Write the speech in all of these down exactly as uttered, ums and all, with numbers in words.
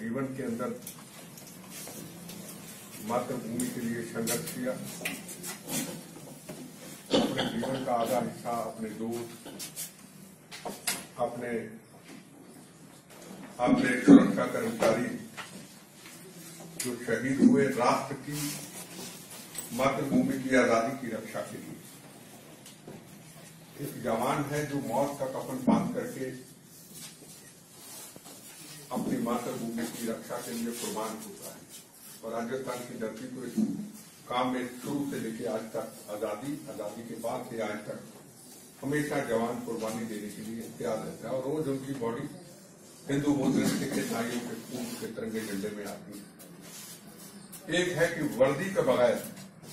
जीवन के अंदर मातृभूमि के लिए संघर्ष किया। अपने जीवन का आधा हिस्सा अपने दोस्त, अपने अपने सुरक्षा कर्मचारी जो शहीद हुए राष्ट्र की, मातृभूमि की आजादी की रक्षा के लिए। एक जवान है जो मौत का कफन बांध करके अपनी मातृभूमि की रक्षा के लिए कुर्बान होता है। और राजस्थान की धरती तो इस काम में शुरू से लेकर आज तक, आजादी आजादी के बाद से आज तक हमेशा जवान कुर्बानी देने के लिए तैयार रहता है। और रोज उनकी बॉडी हिंदू मुस्लिम सिख ईसाइयों के खून के तिरंगे झंडे में आती है। एक है कि वर्दी के बगैर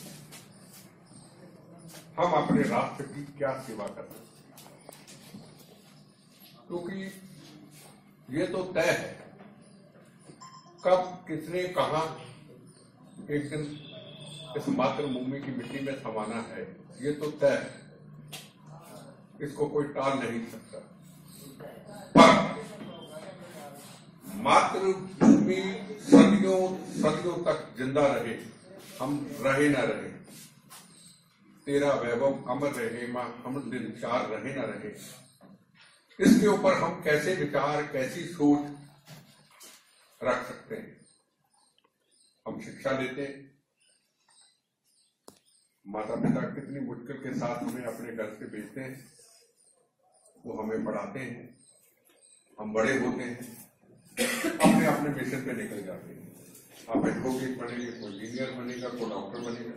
हम अपने राष्ट्र की क्या सेवा कर सकते हैं, क्योंकि ये तो तय है कब किसने कहा एक दिन इस मातृभूमि की मिट्टी में समाना है, ये तो तय है, इसको कोई टाल नहीं सकता। पर मातृभूमि सदियों सदियों तक जिंदा रहे, हम रहे न रहे, तेरा वैभव अमर रहे, मां हम निर्विचार रहे न रहे, इसके ऊपर हम कैसे विचार, कैसी सोच रख सकते हैं। हम शिक्षा लेते हैं, माता पिता कितनी मुश्किल के साथ हमें अपने घर से भेजते हैं, वो हमें पढ़ाते हैं, हम बड़े होते हैं, अपने अपने मिशन पे निकल जाते हैं। आप एडवोकेट बनेंगे, कोई इंजीनियर बनेगा, कोई डॉक्टर बनेगा,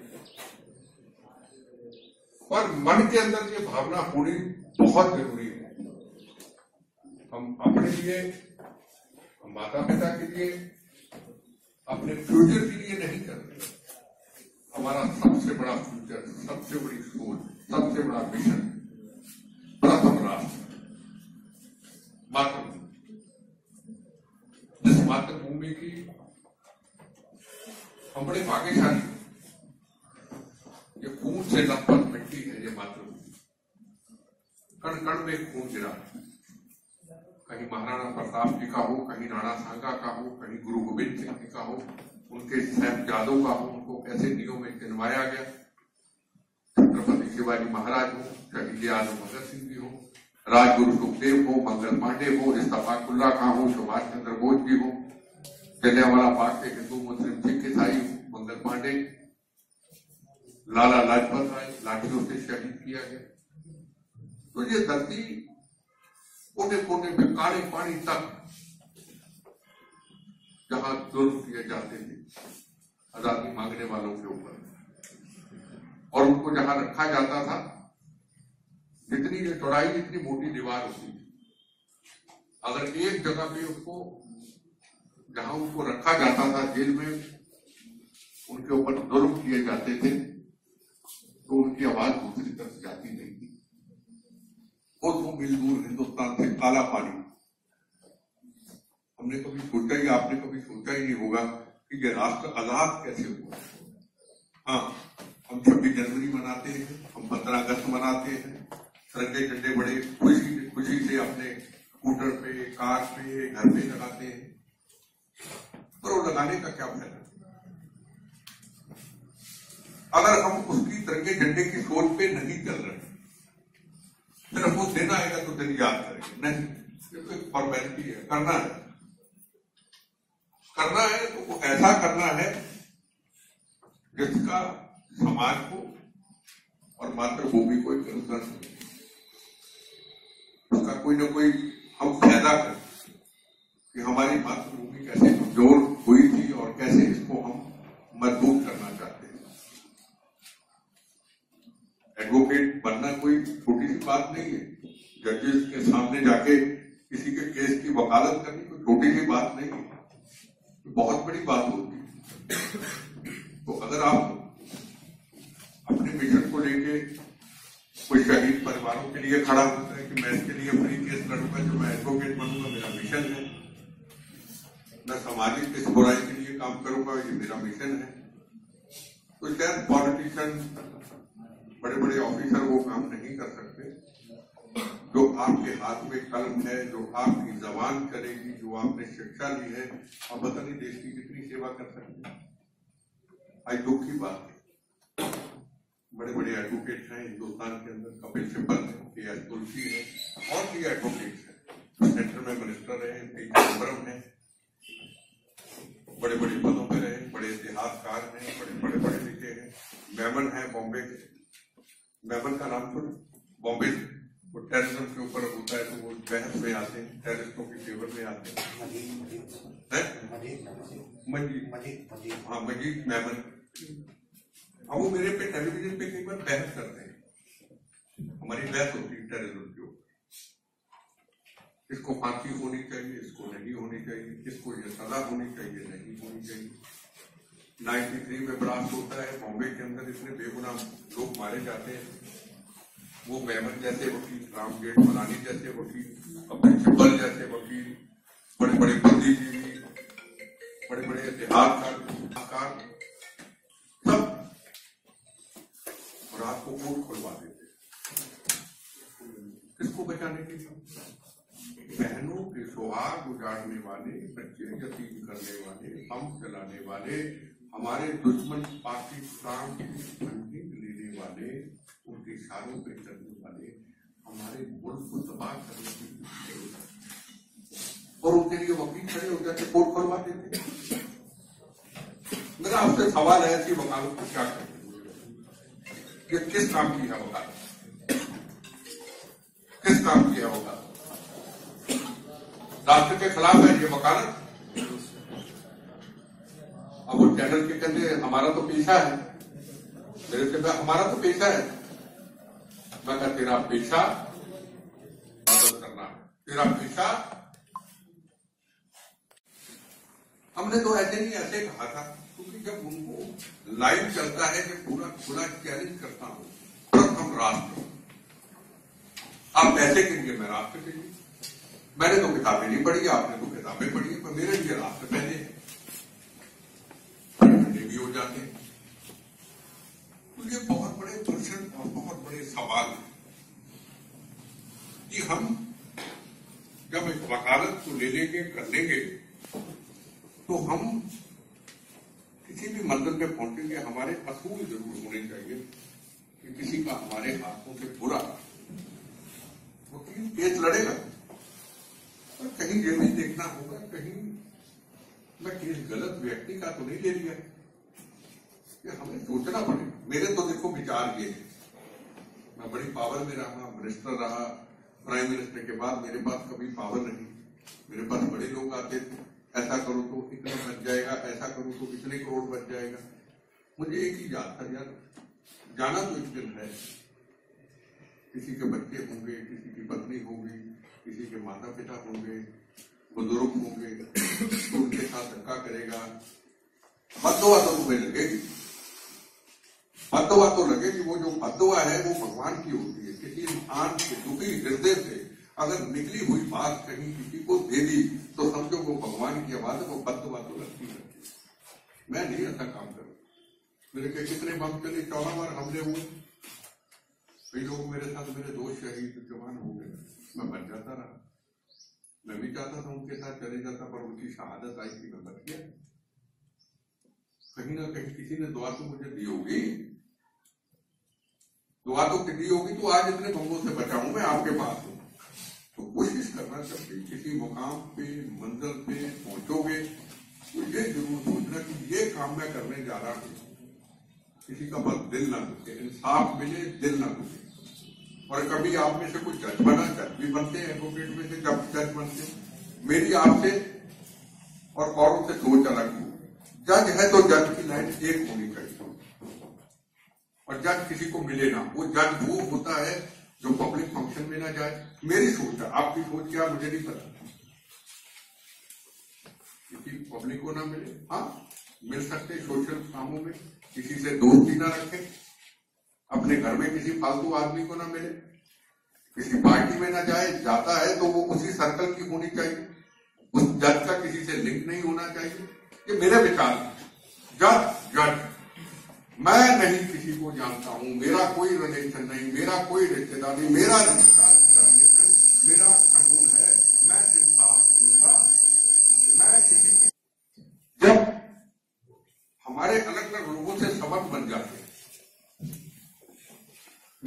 पर मन के अंदर ये भावना होनी बहुत जरूरी है। हम अपने लिए, हम माता पिता के लिए, अपने फ्यूचर के लिए नहीं कर रहे। हमारा सबसे बड़ा फ्यूचर, सबसे बड़ी सोच, सबसे बड़ा मिशन प्रथम राष्ट्र, मातृभूमि। जिस मातृभूमि की हम बड़े भाग्यशाली, ये खून से लथपथ मिट्टी है, ये मातृभूमि। कण कण में खून गिरा, कहीं महाराणा प्रताप जी का हो, कहीं राणा सांगा का हो, कहीं गुरु गोविंद सिंह जी का हो, उनके साहबजादों का हो, उनको कैसे दिनों में जन्माया गया, छत्रपति शिवाजी महाराज हो, शहीद आजम भगत सिंह जी हो, राजगुरु सुखदेव हो, मंगल पांडे हो, इस्तफाकुल्ला खां हो, सुभाष चंद्र बोस जी हो, जलियांवाला बाग के हिंदू मुस्लिम सिख ईसाई हो, मंगल पांडे, लाला लाजपत राय लाठियों से शहीद किया गया। तो ये धरती कोने कोने में, काले पानी तक जहां जुल्म किए जाते थे आजादी मांगने वालों के ऊपर, और उनको जहां रखा जाता था, जितनी ये चौड़ाई जितनी मोटी दीवार होती थी, अगर एक जगह पे उसको, जहां उनको रखा जाता था जेल में, उनके ऊपर जुल्म किए जाते थे, तो उनकी आवाज दूसरी तरफ जाती नहीं थी। वो तो मील दूर हिंदुस्तान से काला पानी। हमने कभी सोचा ही, आपने कभी सोचा ही नहीं होगा कि ये राष्ट्र आजाद कैसे हुआ। हाँ, हम छब्बीस जनवरी मनाते हैं, हम पंद्रह अगस्त मनाते हैं, तिरंगे झंडे बड़े खुशी खुशी से अपने स्कूटर पे, कार पे, घर पे लगाते हैं, पर वो लगाने का क्या फायदा अगर हम उसकी तिरंगे झंडे की सोच पे नहीं चल रहे। सिर्फ वो दिन आएगा तो दिन याद करेंगे, नहीं, ये तो एक फॉर्मेलिटी है। करना है करना है तो वो ऐसा करना है जिसका समाज को और मातृभूमि को एक अनुसरण, उसका कोई ना कोई हम फायदा करें कि हमारी मातृभूमि कैसे कमजोर हुई थी और कैसे इसको हम मजबूत करना चाहते हैं। एडवोकेट बनना कोई छोटी सी बात नहीं है। जजेस के सामने जाके किसी के केस की वकालत करनी कोई छोटी सी बात नहीं है, बहुत बड़ी बात होती है। तो अगर आप अपने मिशन को लेके कोई शहीद परिवारों के लिए खड़ा होता है कि मैं इसके लिए फ्री केस लड़ूंगा, जो मैं एडवोकेट बनूंगा, मेरा मिशन है, मैं सामाजिक इस बुराई के लिए काम करूंगा, ये मेरा मिशन है, तो शायद पॉलिटिशियन, बड़े बड़े ऑफिसर वो काम नहीं कर सकते। जो आपके हाथ में कलम है, जो आपकी जबान करेगी, जो आपने शिक्षा ली है, अब पता नहीं देश की कितनी सेवा कर सकते हैं। आज दुख की बात है, बड़े बड़े एडवोकेट हैं हिंदुस्तान के अंदर, कपिल सिब्बल है, के एस तुलसी है, और भी एडवोकेट्स हैं, सेंटर में मिनिस्टर है, चिदम्बरम है, बड़े बड़े पदों पे रहे, बड़े इतिहासकार हैं, बड़े बड़े पढ़े लिखे हैं। मेमन है बॉम्बे के, मेमन का नाम सुन, बॉम्बे से, वो टेररिज्म के ऊपर होता है तो वो बहस में आते हैं, टेररिस्टों के फेवर में आते हैं। मजीद, हाँ मजीद मेमन, अब वो मेरे पे टेलीविजन पे कई बार बहस करते हैं, हमारी बहस होती है टेररिज्म के ऊपर, इसको फांसी होनी चाहिए, इसको नहीं होनी चाहिए, इसको ये सजा होनी चाहिए, नहीं होनी चाहिए। तिरानवे में ब्लास्ट होता है बॉम्बे के अंदर, इतने बेगुनाह लोग मारे जाते हैं, वो मेमन जैसे वकील, राम जेठमलानी जैसे वकील, कपिल सिब्बल जैसे वकील, बड़े बड़े बुद्धिजीवी, बड़े बड़े इतिहासकार सब रात को कोर्ट खुलवा देते, किसको बचाने के लिए? बहनों के सुहाग उजाड़ने वाले, बच्चे यतीम करने वाले, हम चलाने वाले, हमारे दुश्मन पाकिस्तान की फंडिंग लेने वाले, उनके इशारों पे चलने वाले, हमारे मुल्क को तबाह करने की और उनके लिए वकील खड़े हो जाते, कोर्ट खुलवा देते। मेरा आपसे सवाल है कि वकालत को क्या करें, ये किस काम की है वकालत, किस काम की है वकालत? राष्ट्र के खिलाफ है ये वकालत। अब वो चैनल के कहते हमारा तो पेशा है, मेरे से हमारा तो पेशा है, मैं कहता तेरा पेशा मदद करना है, तेरा पेशा। हमने तो ऐसे नहीं ऐसे कहा था, क्योंकि जब उनको लाइव चलता है, जब पूरा खुला चैलेंज करता हूं, प्रथम राष्ट्र, आप ऐसे करेंगे मैं राष्ट्र के लिए, मैंने तो किताबें नहीं पढ़ी, आपने तो किताबें पढ़ी, पर मेरे लिए राष्ट्र पहले भी हो जाते हैं। तो ये बहुत बड़े प्रश्न और बहुत बड़े सवाल हैं कि हम जब एक वकालत को ले लेंगे, कर लेंगे, तो हम किसी भी मंजिल पे पहुंचेंगे, हमारे असूल जरूर होने चाहिए कि किसी का हमारे हाथों से बुरा वकील केस लड़ेगा, और कहीं ये नहीं देखना होगा कहीं मैं केस गलत व्यक्ति का तो नहीं ले लिया, ये हमें सोचना पड़ेगा। मेरे तो देखो विचार ये है, मैं बड़ी पावर में रहा, मिनिस्टर रहा, प्राइम मिनिस्टर के बाद मेरे पास कभी पावर नहीं, मेरे पास बड़े लोग आते थे, ऐसा करो तो इतना बच जाएगा, ऐसा करो तो इतने करोड़ बच जाएगा। मुझे एक ही याद था यार, जाना तो एक दिन है, किसी के बच्चे होंगे, किसी की पत्नी होगी, किसी के माता पिता होंगे, बुजुर्ग होंगे, तो उनके साथ धक्का करेगा, बद्दुआ तो तुम्हें लगेगी, बद्दुआ तो लगेगी। वो जो बद्दुआ है वो भगवान की होती है। किसी इंसान के दुखी हृदय से अगर निकली हुई बात कहीं किसी को दे दी तो समझो वो भगवान की आवाज है, वो बद्दुआ तो लगती है। मैं नहीं ऐसा काम करूं। मेरे के कितने बम चले, चौदह बार हमले हुए, कई लोग मेरे साथ, मेरे दोस्त शहीद जवान हो गए, मैं बच जाता रहा। मैं भी चाहता था उनके साथ चले जाता, पर उनकी शहादत आई थी, मैं बच गया। कहीं ना कहीं किसी ने दुआ तो मुझे दी होगी, दुआ तो दी होगी, तो आज इतने बमों से बचा हूं मैं, आपके पास हूं। तो कोशिश करना चाहिए किसी मुकाम पे, मंजिल पे पहुंचोगे तो ये जरूर सोचना कि ये काम मैं करने जा रहा हूं, किसी का बस दिल ना दुखे, इंसाफ मिले, दिल ना दुखे। और कभी आप में से कुछ जज बना, जज भी बनते हैं, एडवोकेट में से जब जज बनते हैं। मेरी आपसे और औरों से सोच अलग हो। जज है तो जज की लाइन एक होनी चाहिए, और जज किसी को मिले ना। वो जज वो होता है जो पब्लिक फंक्शन में ना जाए। मेरी सोच है, आपकी सोच क्या मुझे नहीं पता, किसी पब्लिक को ना मिले। हाँ, मिल सकते सोशल कामों में, किसी से दोस्ती ना रखे, अपने घर में किसी फालतू आदमी को ना मिले, किसी पार्टी में ना जाए, जाता है तो वो उसी सर्कल की होनी चाहिए, उस जज का किसी से लिंक नहीं होना चाहिए। ये मेरे विचार हैं। जज जज मैं नहीं किसी को जानता हूं, मेरा कोई रिलेशन नहीं, मेरा कोई रिश्तेदार नहीं, मेरा रिश्तेदार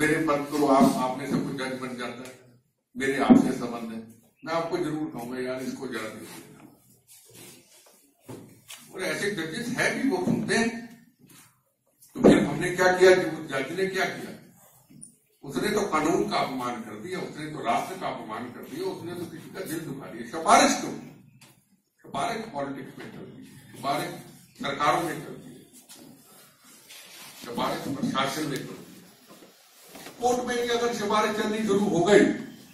मेरे पद को आप आप में से कोई जज बन जाता है, मेरे आपसे संबंध है, मैं आपको जरूर कहूंगा यार इसको जरा देखिए। और ऐसे जजेस है भी, वो सुनते हैं। तो फिर हमने क्या किया कि उस जज ने क्या किया, उसने तो कानून का अपमान कर दिया, उसने तो राष्ट्र का अपमान कर दिया, उसने तो किसी का दिल दुखा दिया। सिफारिश क्यों? सिफारिश पॉलिटिक्स में चलती है, सिफारिश सरकारों में चलती है, सिफारिश प्रशासन में चलती है। कोर्ट में अगर सिफारिश चलनी शुरू हो गई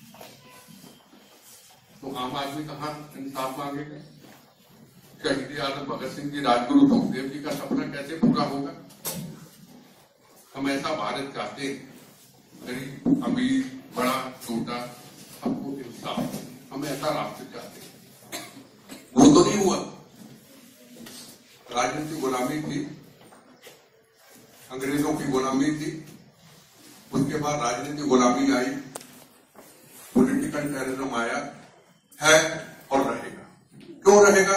तो आम आदमी कहां इंसाफ मांगेगा? शहीद आजम भगत सिंह जी, राजगुरु सुखदेव जी का सपना कैसे पूरा होगा? हम ऐसा भारत चाहते हैं, गरीब अमीर बड़ा छोटा सबको इंसाफ, हम ऐसा राष्ट्र चाहते हैं। वो तो नहीं हुआ। राजनीतिक गुलामी थी, अंग्रेजों की गुलामी थी, उसके बाद राजनीतिक गुलामी आई, पॉलिटिकल टेररिज्म आया है और रहेगा। क्यों रहेगा?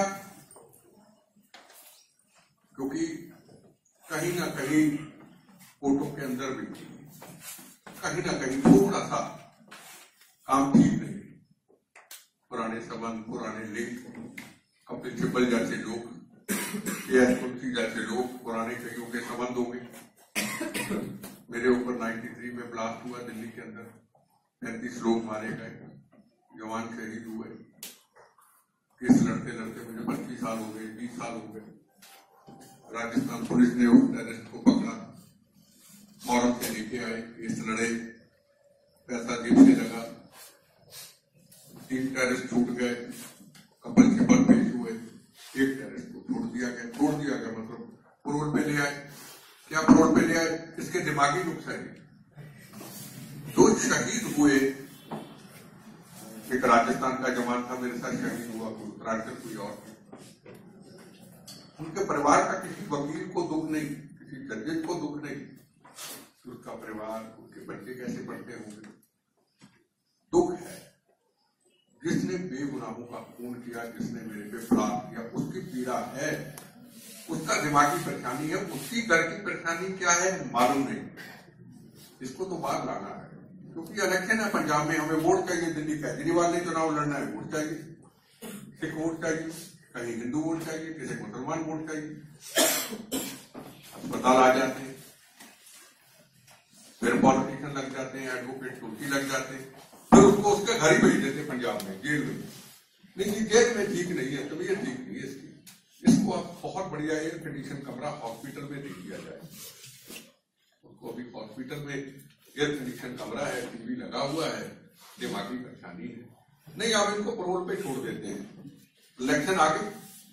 क्योंकि कहीं ना कहीं कोर्टों के अंदर भी कहीं ना कहीं थोड़ा सा काम ठीक नहीं। पुराने संबंध, पुराने लिंक, कपिल सिब्बल जैसे लोग, एस तुलसी जैसे लोग, पुराने कईयों के संबंध हो गए। मेरे ऊपर तिरानवे में ब्लास्ट हुआ दिल्ली के अंदर, पैंतीस लोग मारे गए, जवान शहीद हुए। केस लड़ते लड़ते मुझे पच्चीस साल हो गए, बीस साल हो गए। राजस्थान पुलिस ने उस टेररिस्ट को पकड़ा, औरत से लेके आए, केस लड़े, पैसा जेब से लगा, तीन टेररिस्ट छूट गए, कपिल सिब्बल पेश हुए, एक टेररिस्ट को छोड़ दिया गया। छोड़ दिया गया मतलब पैरोल पे ले आए। क्या पैरोल पे ले आए? इसके दिमागी नुकसान है। जो शहीद हुए, एक राजस्थान का जवान था मेरे साथ शहीद हुआ, कोई उत्तराखंड कोई और, उनके परिवार का किसी वकील को दुख नहीं, किसी जजेस को दुख नहीं, उसका परिवार, उसके बच्चे कैसे पढ़ते होंगे, दुख है। जिसने बेगुनाहों का खून किया, जिसने मेरे पे बलात्कार किया, उसकी पीड़ा है, उसका दिमागी परेशानी है, उसकी घर की परेशानी क्या है मालूम नहीं। इसको तो बात लाना है, क्योंकि इलेक्शन है पंजाब में, हमें वोट चाहिए। दिल्ली केजरीवाल ने चुनाव लड़ना है, वोट चाहिए, सिख वोट चाहिए, कहीं हिंदू वोट चाहिए, किसी मुसलमान वोट चाहिए। अस्पताल आ जाते हैं, फिर पॉलिटिशियन लग जाते हैं, एडवोकेट तुर्की लग जाते हैं, फिर उसको उसके घर ही भेज देते पंजाब में, जेल में। नहीं, जेल में ठीक नहीं है, तबीयत ठीक नहीं है इसकी, इसको अब बहुत बढ़िया एयर कंडीशन कमरा हॉस्पिटल में दे दिया जाए। उसको अभी हॉस्पिटल में एयर कंडीशन कमरा है, टीवी लगा हुआ है, दिमागी परेशानी है। नहीं, आप इनको पैरोल पे छोड़ देते हैं, इलेक्शन आगे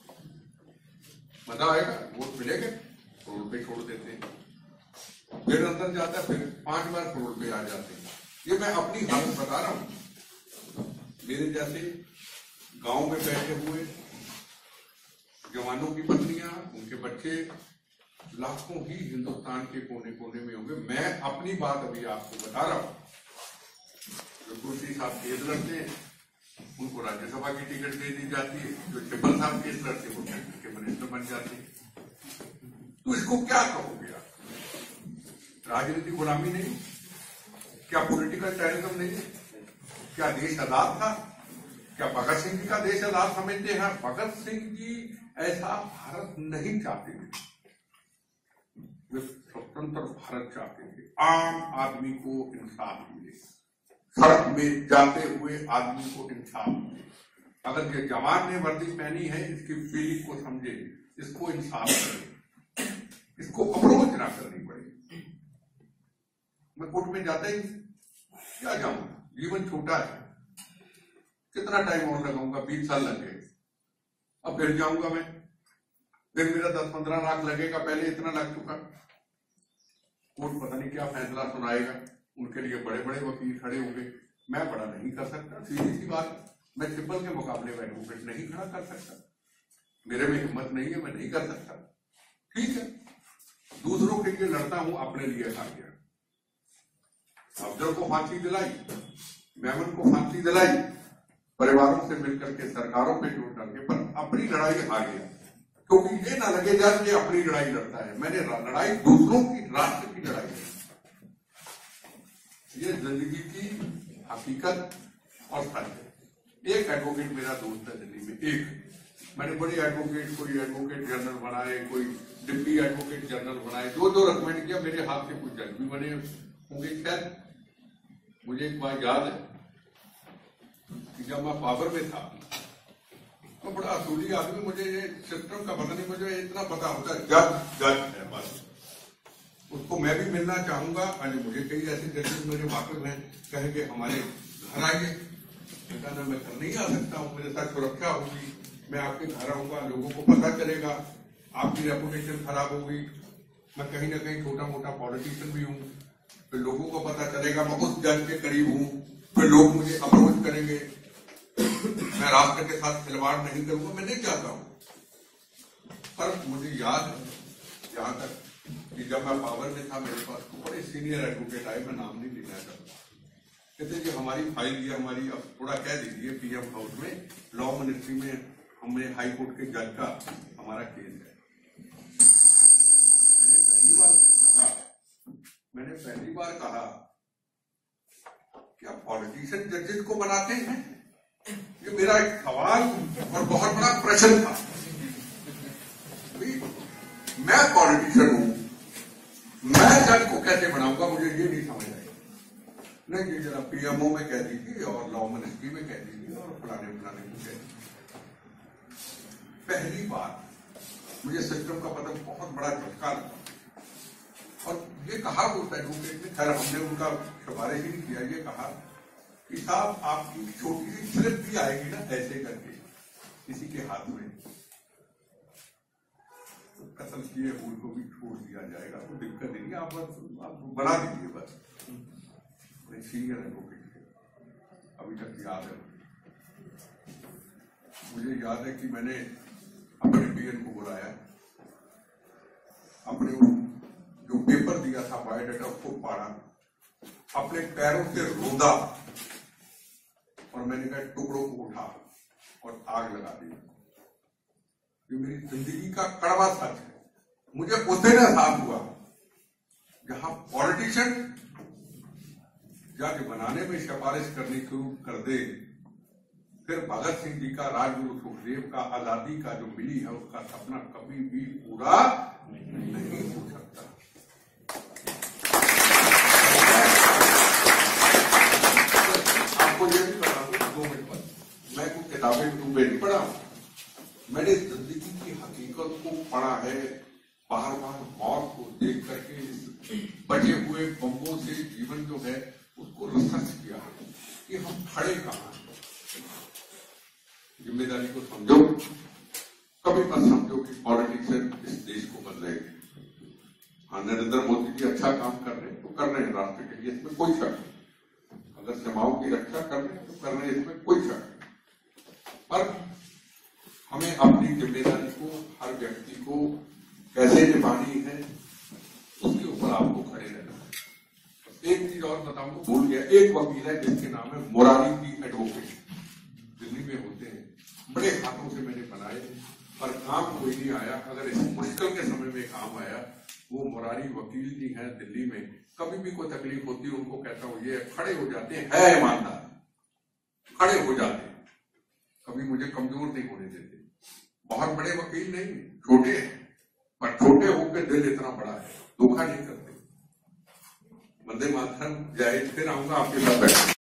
मजा आएगा, वोट मिलेगा, पैरोल पे छोड़ देते हैं, फिर अंदर जाता है, फिर पांच बार पैरोल पे आ जाते हैं। ये मैं अपनी हालत बता रहा हूं। मेरे जैसे गांव में बैठे हुए जवानों की पत्नियां, उनके बच्चे लाखों ही हिंदुस्तान के कोने कोने में होंगे। मैं अपनी बात अभी आपको बता रहा हूं। जो तुलसी साहब केस लड़ते हैं, उनको राज्यसभा की टिकट दे दी जाती है, जो सिब्बल साहब केस लड़ते हैं वो सेंटर के मिनिस्टर बन जाते हैं। तो इसको क्या कहोगे आप? राजनीतिक गुलामी नहीं? क्या पॉलिटिकल टेररिज्म नहीं? क्या देश आजाद था? क्या भगत सिंह जी का देश आजाद समझते हैं? भगत सिंह जी ऐसा भारत नहीं चाहते थे, वे स्वतंत्र भारत चाहते थे। आम आदमी को इंसाफ मिले, सड़क में जाते हुए आदमी को इंसाफ मिले। अगर ये जवान ने वर्दी पहनी है, इसकी फीलिंग को समझे, इसको इंसाफ करे, इसको अप्रोच ना करनी पड़े। मैं कोर्ट में जाता ही क्या जाऊंगा, जीवन छोटा है, कितना टाइम और लगाऊंगा? बीस साल लग गए, अब फिर जाऊंगा मैं, फिर मेरा दस पंद्रह लाख लगेगा, पहले इतना लग चुका। कोर्ट पता नहीं क्या फैसला सुनाएगा, उनके लिए बड़े बड़े वकील खड़े होंगे, मैं बड़ा नहीं कर सकता। सीधी सी बात, मैं सिब्बल के मुकाबले में एडवोकेट नहीं खड़ा कर सकता, मेरे में हिम्मत नहीं है, मैं नहीं कर सकता। ठीक है, दूसरों के लिए लड़ता हूं, अपने लिए खा गया। अफजल को फांसी दिलाई, मेमन को फांसी दिलाई, परिवारों से मिलकर के, सरकारों पे जोड़ करके, पर अपनी लड़ाई हार गया। क्योंकि ये ना लगे यार ये अपनी लड़ाई लड़ता है, मैंने लड़ाई दूसरों की, राष्ट्र की लड़ाई है। ये जिंदगी की हकीकत और सच है। एक एडवोकेट मेरा दोस्त है दिल्ली में, एक मैंने बड़ी एडवोकेट, कोई एडवोकेट जनरल बनाए, कोई डिप्टी एडवोकेट जनरल बनाए, जो जो रिकमेंड किया मेरे हाथ से कुछ जज भी बने होंगे। शायद मुझे एक बार याद है कि जब मैं पावर में था तो बड़ा असूली आदमी, मुझे ये सिस्टम का पता नहीं, मुझे इतना पता होता है जज जज है बस, उसको मैं भी मिलना चाहूंगा। अरे मुझे कई ऐसे जजेस मेरे वाकई में कहेंगे हमारे घर आइए, ना मैं घर नहीं आ सकता हूँ, मेरे साथ सुरक्षा होगी, मैं आपके घर आऊंगा, लोगों को पता चलेगा, आपकी रेपुटेशन खराब होगी, मैं कहीं ना कहीं छोटा मोटा पॉलिटिशियन भी हूँ, फिर लोगों को पता चलेगा मैं उस जज के करीब हूँ, फिर लोग मुझे अप्रोच करेंगे, मैं राष्ट्र के साथ खिलवाड़ नहीं करूंगा, मैं नहीं चाहता हूँ। पर मुझे याद है जहां तक कि जब मैं पावर में था मेरे पास बड़े सीनियर एडवोकेट आए, मैं नाम नहीं लेना चाहता, कहते जी हमारी फाइल ये हमारी, अब थोड़ा कह दीजिए पीएम हाउस में लॉ मिनिस्ट्री में हमें हाई कोर्ट के जज का हमारा केस है। मैंने पहली बार कहा मैंने पहली बार कहा क्या पॉलिटिशियन जजेस को बनाते हैं? ये मेरा एक सवाल और बहुत बड़ा प्रश्न था। मैं पॉलिटिशियन हूं, मैं जज को कैसे बनाऊंगा, मुझे ये नहीं समझ आएगा। नहीं ये जरा पीएमओ में कह दीजिए और लॉ मिनिस्ट्री में कह दीजिए और फलाने फलाने में कह दीजिए। पहली बार मुझे सिस्टम का पता बहुत बड़ा झटका लगा। और ये कहा उस एडवोकेट ने, खैर हमने उनका सिफारिश ही नहीं किया, ये कहा कि साहब आपकी छोटी सी स्लिप भी आएगी ना ऐसे करके किसी के हाथ में, तो कत्ल किए हुए को भी छोड़ दिया जाएगा, तो दिक्कत नहीं, आप बस आप बना दीजिए बस। सीनियर एडवोकेट अभी तक याद है मुझे, याद है कि मैंने अपने पीएन को बुलाया, अपने जो पेपर दिया था बायोडाटा उसको पढ़ा, अपने पैरों से रोदा और मैंने कहा टुकड़ों को उठा और आग लगा दी। ये मेरी जिंदगी का कड़वा सच है। मुझे उस दिन एहसास हुआ जहां पॉलिटिशियन जाके बनाने में सिफारिश करनी शुरू कर दे, फिर भगत सिंह जी का, राजगुरु सुखदेव का आजादी का जो मिली है उसका सपना कभी भी पूरा नहीं हो सकता। आपको ये भी बता दूं दो मिनट बाद, मैं कुछ किताबें टूबे नहीं पढ़ा, मैंने जिंदगी की हकीकत को पढ़ा है, बार बार मौत को देख करके बचे हुए बम्बों से जीवन जो है उसको रिसर्च किया है कि हम खड़े कहां हैं। जिम्मेदारी को समझो, कभी मत समझो कि पॉलिटिशियन इस देश को बदलेंगे। हाँ नरेंद्र मोदी जी अच्छा काम कर रहे हैं तो कर रहे हैं राष्ट्र के लिए, इसमें कोई शक नहीं, अगर सीमाओं की रक्षा कर रहे हैं तो कर रहे हैं, इसमें कोई शक नहीं। पर हमें अपनी जिम्मेदारी को, हर व्यक्ति को कैसे निभानी है उसके ऊपर आपको खड़े रहना है। एक चीज और बताऊंगा, भूल गया, एक वकील है जिसके नाम है मुरारी की एडवोकेट, दिल्ली में होते हैं, बड़े हाथों से मैंने बनाए पर काम कोई नहीं आया। अगर इस मुश्किल के समय में काम आया, वो मुरारी वकील जी हैं दिल्ली में, कभी भी कोई तकलीफ होती है उनको कहता हूं ये खड़े हो जाते हैं, है ईमानदार, खड़े हो जाते हैं, कभी मुझे कमजोर नहीं होने देते। बहुत बड़े वकील नहीं, छोटे हैं, पर छोटे होकर दिल इतना बड़ा है, धोखा नहीं करते। वंदे मातरम, जय हिंद। फिर आऊंगा आपके साथ बैठ